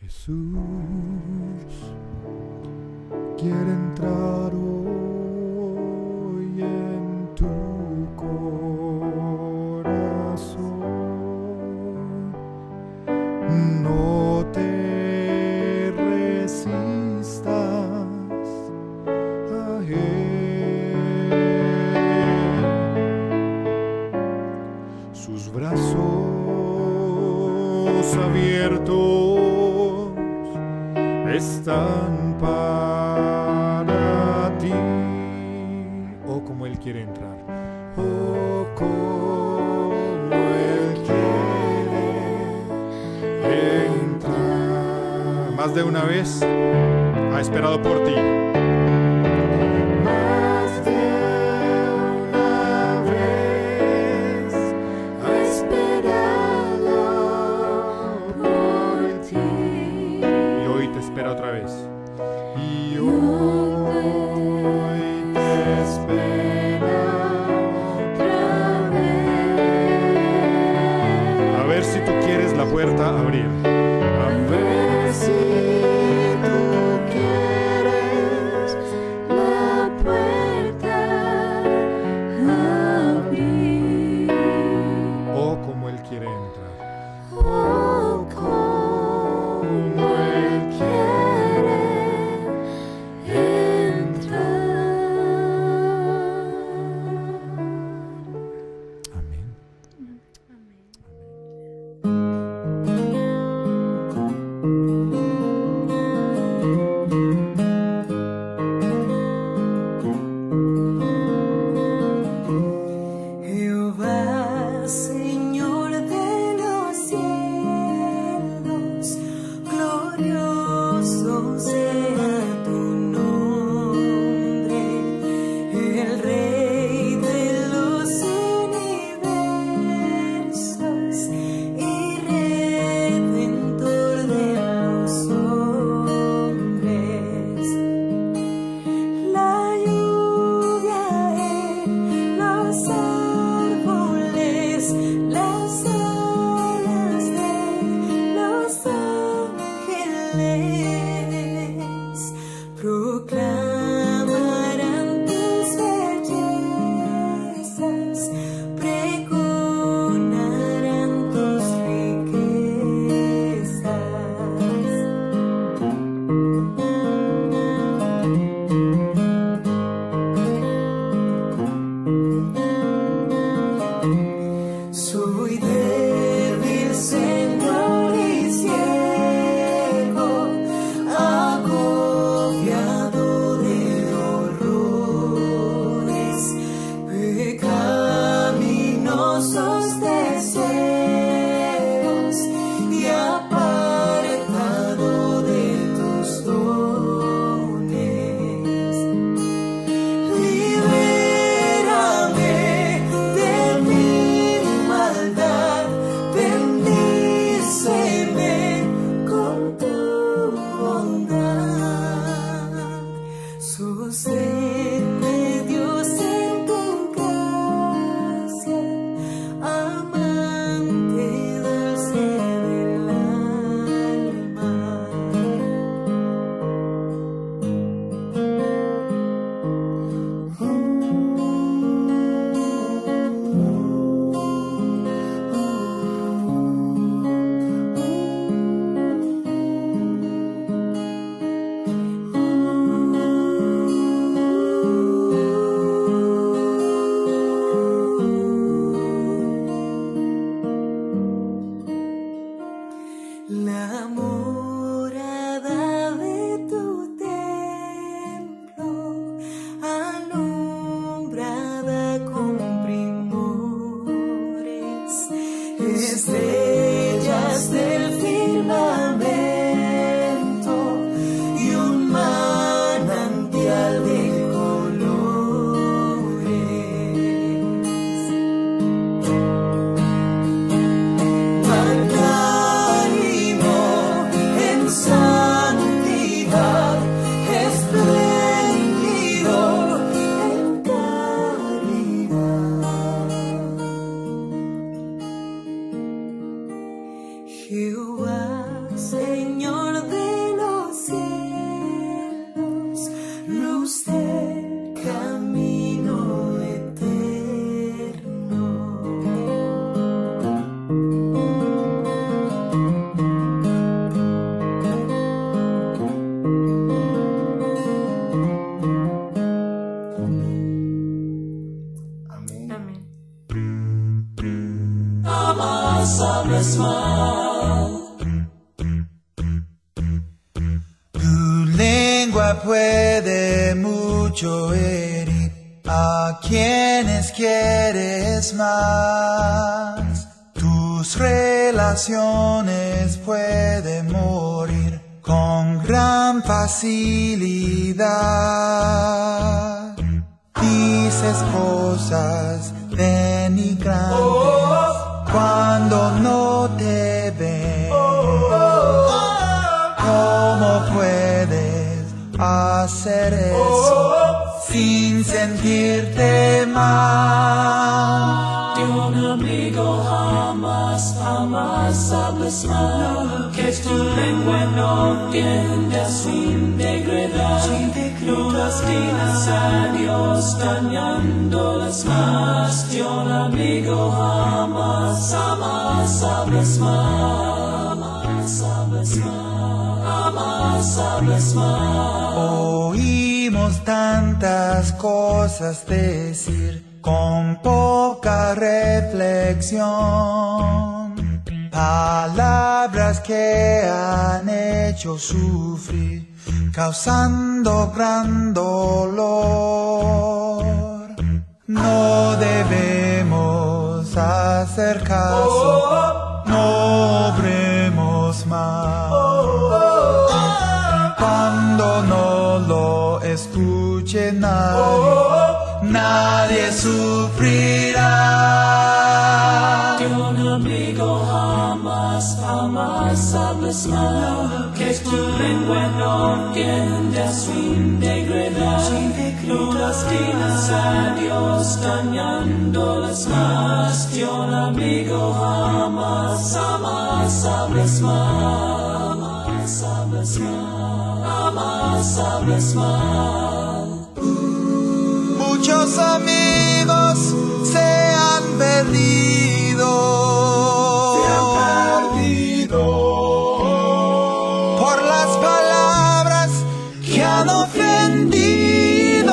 Jesús quiere entrar hoy en tu corazón. No te resistas a Él. Sus brazos abiertos están para ti. Oh, como Él quiere entrar. Oh, como Él quiere entrar. Más de una vez ha esperado por ti. Más de una vez ha esperado por ti. Y hoy te espera otra vez. Y hoy te espera otra vez. A ver si tú quieres la puerta abrir. A ver si tú quieres la puerta abrir. Oh, como Él quiere entrar. Oh, como Él quiere entrar. Amén. Jehová, Señor de los cielos, glorioso sea tu nombre, el Rey de los universos y Redentor de los hombres. La lluvia en los árboles, las alas de los ángeles proclamarán tus bellezas, pregonarán tus riquezas. Soy débil, Señor, y ciego, agobiado de horrores, pecaminosos deseos y apartado de tus dones. Libérame de mi maldad, bendíceme con tu bondad. Sosténme, Dios, en tu gracia, amante dulce del alma. La morada de tu templo, alumbrada con primores, estrellas del firmamento y un manantial de colores. Magnánimo puede mucho herir a quienes quieres más. Tus relaciones pueden morir con gran facilidad. Dices cosas denigrantes cuando no te ven. ¿Cómo puedes hacer eso sin sentirte mal? De un amigo jamás, jamás hables mal, que tu lengua no tiende a sin degradar. No lastimas a Dios dañándoles más. De un amigo jamás, jamás hables mal, jamás hables mal, jamás hables mal. Oímos tantas cosas decir con poca reflexión, palabras que han hecho sufrir, causando gran dolor. No debemos hacer caso, no obremos mal. Cuando no lo escuche nadie sufrirá. De un amigo jamás, jamás hables mal, que tu lengua no tiende a sin degradar. No lastimas a Dios dañándoles más. De un amigo jamás, jamás hables mal, jamás hables mal, jamás hables mal. Muchos amigos se han perdido. Por las palabras que han ofendido.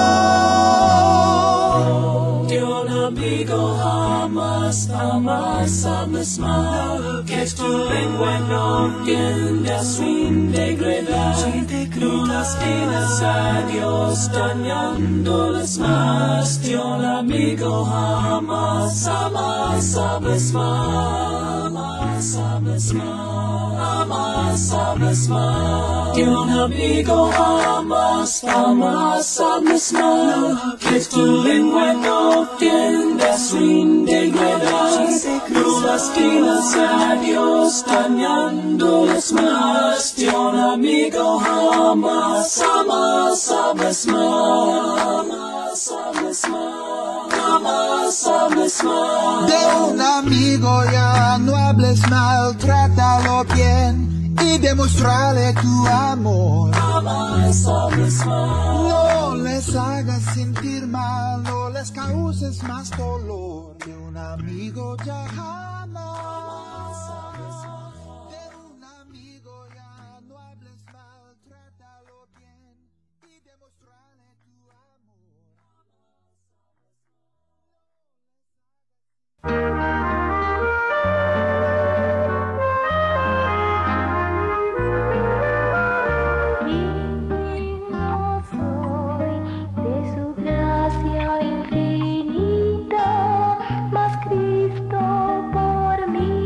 De un amigo jamás, jamás hables mal, que tu lengua no tiende a sin degradar. No lastimas a Dios dañándoles más. De un amigo jamás, jamás hables mal, jamás hables mal, jamás hables mal. De un amigo jamás, jamás hables mal, que tu lengua no tiende a sin degradar. No lastimas a Dios dañándoles más. De un amigo jamás, jamás hables mal, jamás hables mal, jamás hables mal. De un amigo ya no hables mal, trátalo bien y demostrarle tu amor. Jamás hables mal. No les hagas sentir mal, no les causes más dolor. De un amigo ya jamás. De un amigo ya no hables mal, trátalo bien y demostrarle tu Cristo por mí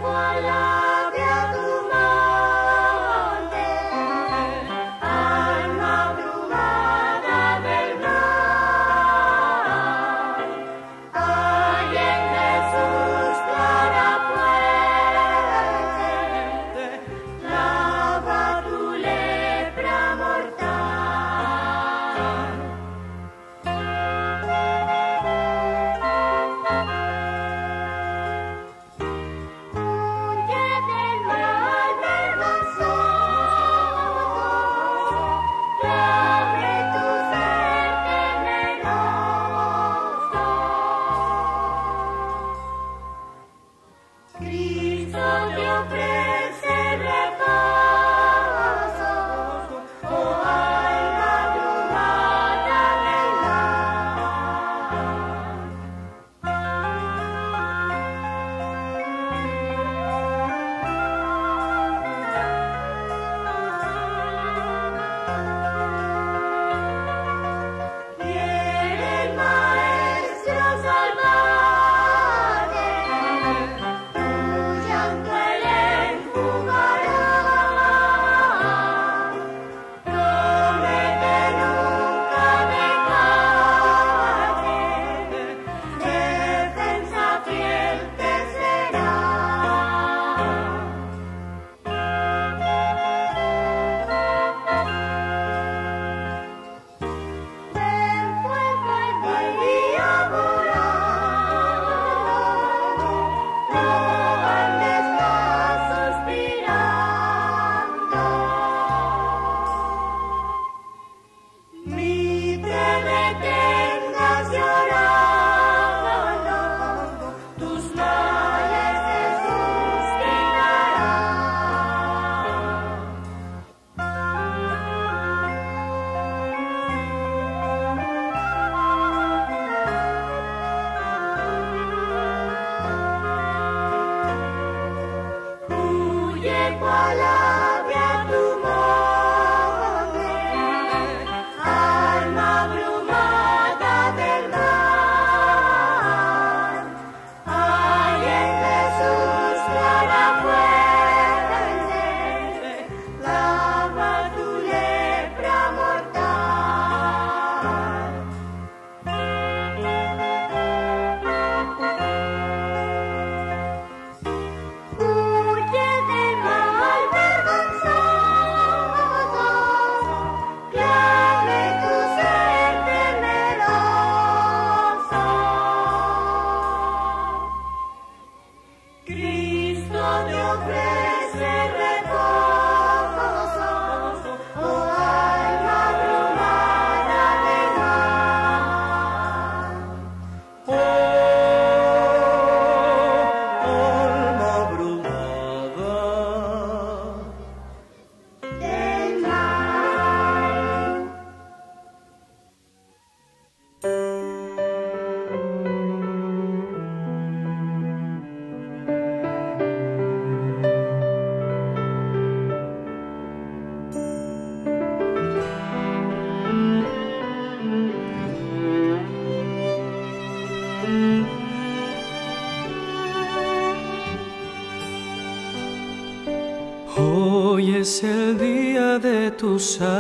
Hoy es el día de tu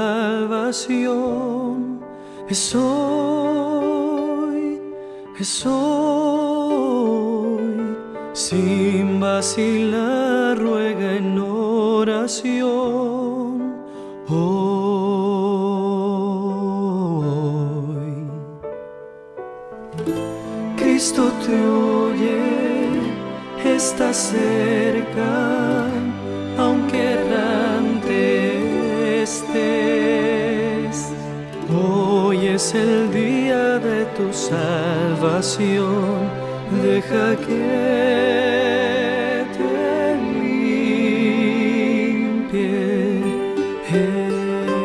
salvación, es hoy, sin vacilar ruega en oración, hoy. Cristo te oye, está cerca, aunque errante estés. Hoy es el día de tu salvación, deja que te limpie Él.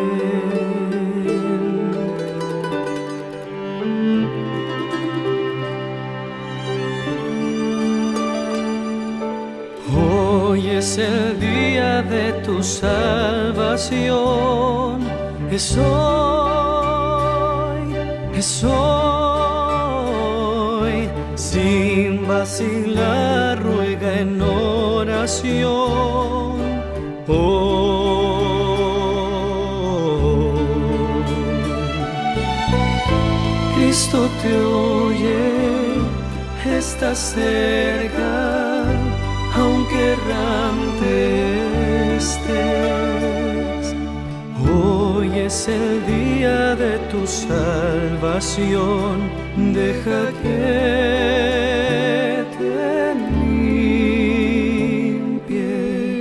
Hoy es el día de tu salvación, es hoy, sin vacilar ruega en oración. salvación. Cristo te oye, está cerca, aunque errante estés. Hoy es el día de tu salvación, deja que te limpie.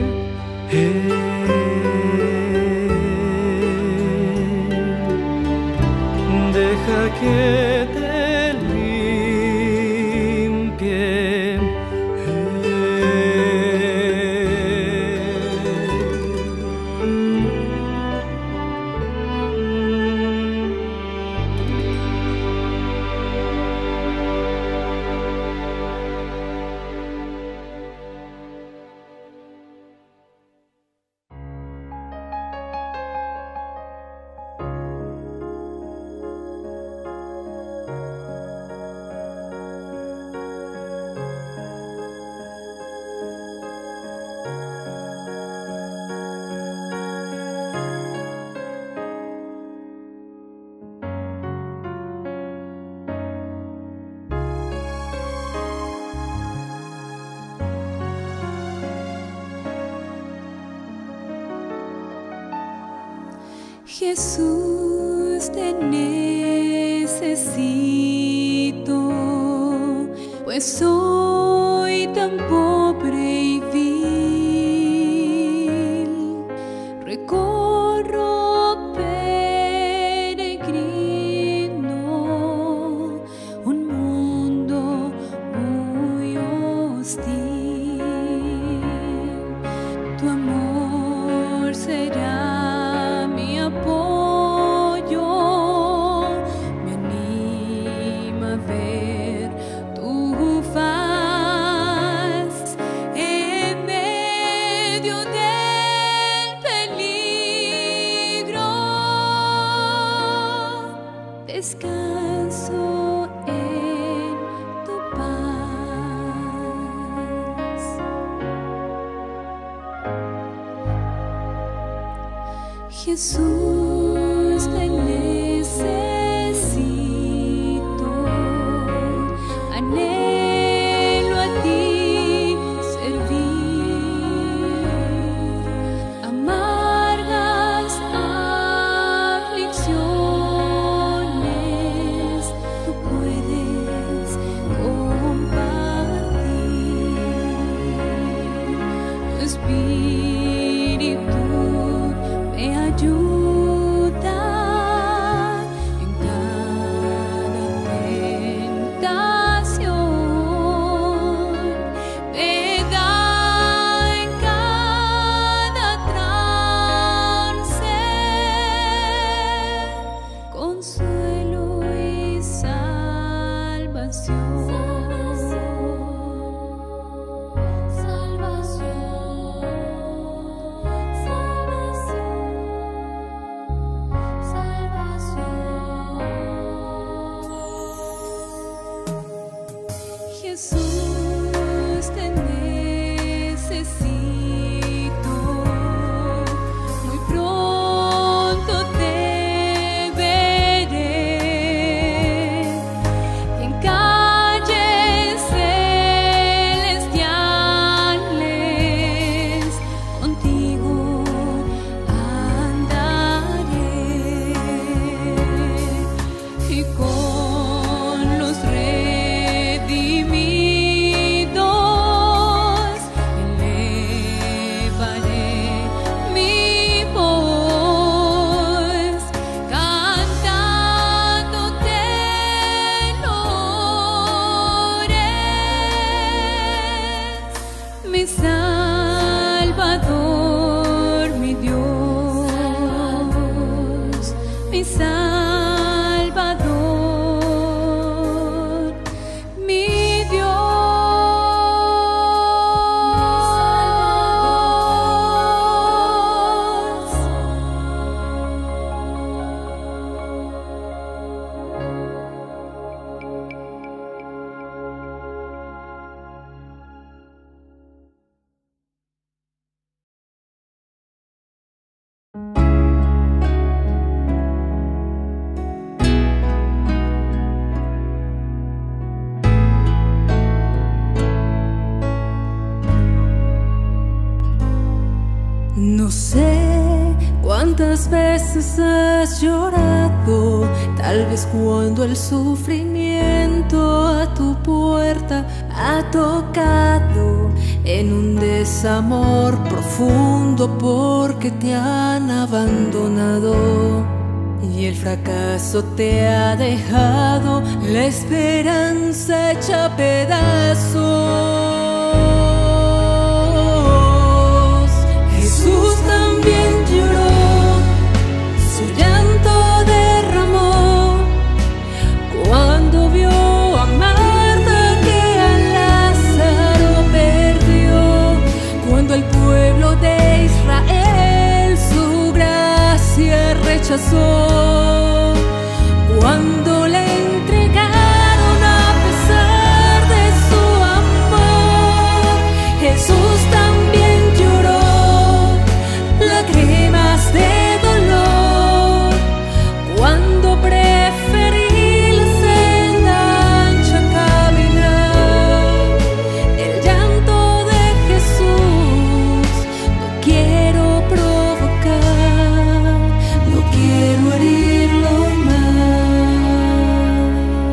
Deja que te limpie. Jesús, te necesito, pues soy tan pobre y vil. Recorro peregrino un mundo muy hostil. Tu amor será apoyo, me anima a ver tu faz en medio del peligro. Descanso en tu paz. Jesús, te necesito, anhelo a ti servir. Amargas aflicciones tú puedes compartir. Tu Espíritu me ayuda en cada tentación, me da en cada trance consuelo y salvación. Jesús, te necesito, muy pronto te veré en calles celestiales, contigo andaré y con los redimidos elevaré mi voz, cantándote honores, mi Salvador, mi Dios, mi Salvador, mi Dios. No sé cuántas veces has llorado, tal vez cuando el sufrimiento a tu puerta ha tocado, en un desamor profundo porque te han abandonado y el fracaso te ha dejado la esperanza hecha a pedazos. Jesús también lloró, su llanto derramó cuando vio a Marta que a Lázaro perdió, cuando el pueblo de Israel su gracia rechazó, cuando le entregaron a pesar de su amor. Jesús también lloró lágrimas de dolor cuando preferí la senda ancha caminar. El llanto de Jesús no quiero provocar, no quiero herirlo más.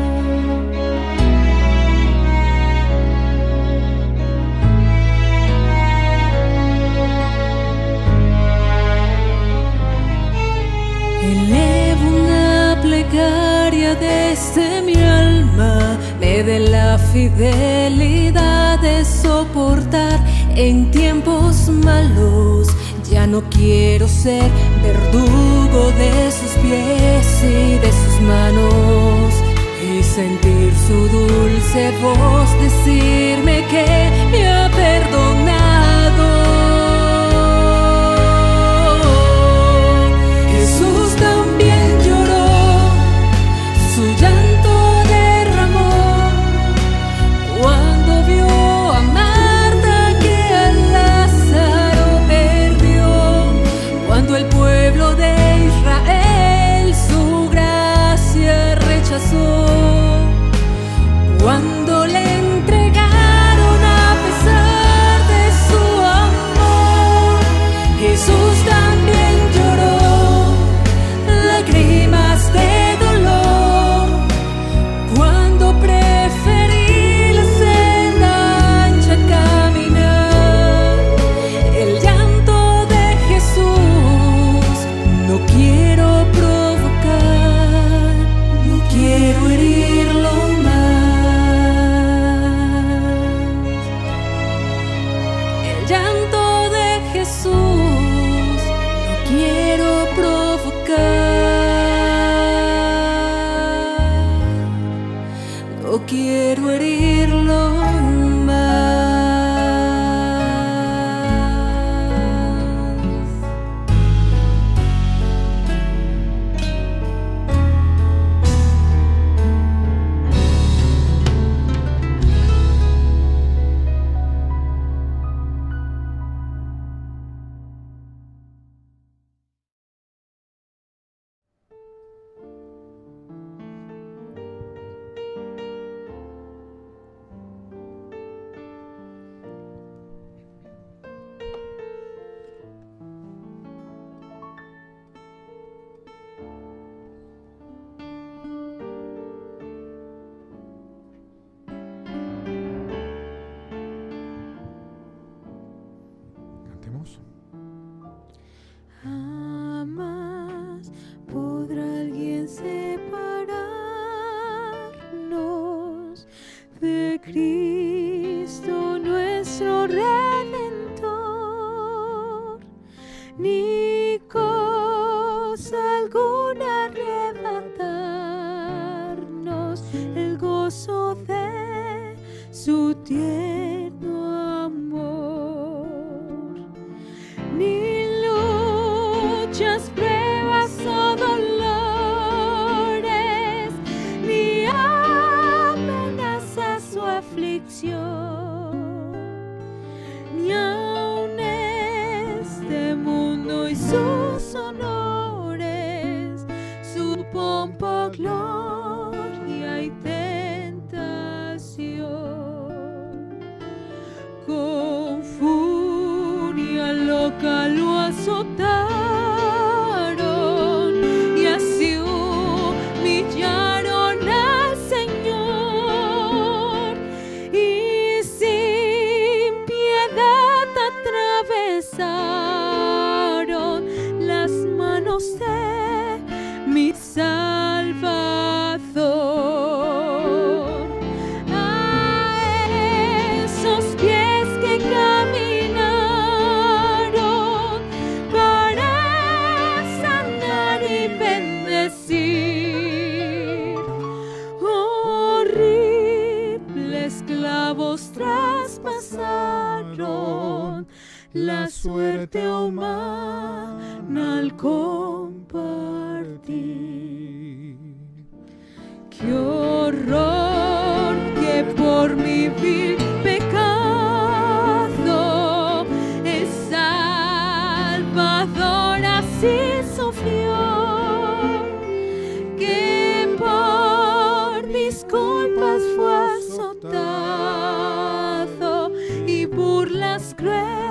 Elevo una plegaria desde mi alma, me dé la fidelidad de soportar en tiempos malos. Ya no quiero ser verdugo de sus pies y de sus manos, y sentir su dulce voz decirme que me ha perdonado. Jesús también lloró, su llanto derramó cuando vio a Marta que a Lázaro perdió, cuando el pueblo de Israel su gracia rechazó, cuando le entregaron a pesar de su amor. Jesús también lloró lágrimas de dolor cuando preferí la senda ancha caminar. El llanto de Jesús no quiero provocar, no quiero herirlo más. El llanto de Jesús no quiero provocar, no quiero herirlo más. Cantemos. Jamás podrá alguien separarnos de Cristo nuestro Redentor, ni cosa alguna arrebatarnos el gozo de su tierno amor, ni luchas, pruebas o dolores, ni amenazas o aflicción, ni aun este mundo y sus honores, su pompa, gloria y tentación. azotaron y así humillaron al Señor, y sin piedad atravesaron las manos de mi Salvador. A esos pies que caminaron para sanar y bendecir, horribles clavos traspasaron la suerte humana al compartir. ¡Qué horror que por mi vil pecado el Salvador así sufrió! Que por mis culpas fue azotado y burlas crueles